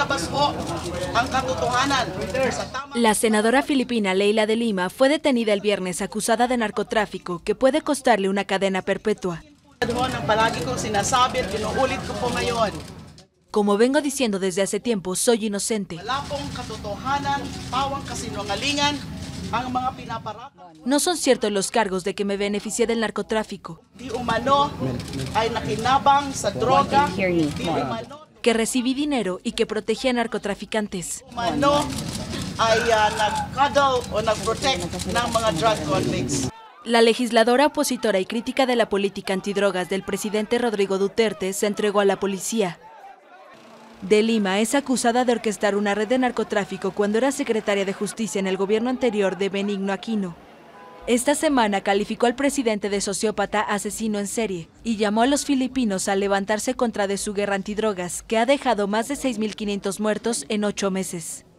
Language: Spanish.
La senadora filipina Leila de Lima fue detenida el viernes acusada de narcotráfico que puede costarle una cadena perpetua. Como vengo diciendo desde hace tiempo, soy inocente. No son ciertos los cargos de que me beneficié del narcotráfico, que recibí dinero y que protegí a narcotraficantes. La legisladora opositora y crítica de la política antidrogas del presidente Rodrigo Duterte se entregó a la policía. De Lima es acusada de orquestar una red de narcotráfico cuando era secretaria de Justicia en el gobierno anterior de Benigno Aquino. Esta semana calificó al presidente de sociópata asesino en serie y llamó a los filipinos a levantarse contra de su guerra antidrogas, que ha dejado más de 6.500 muertos en 8 meses.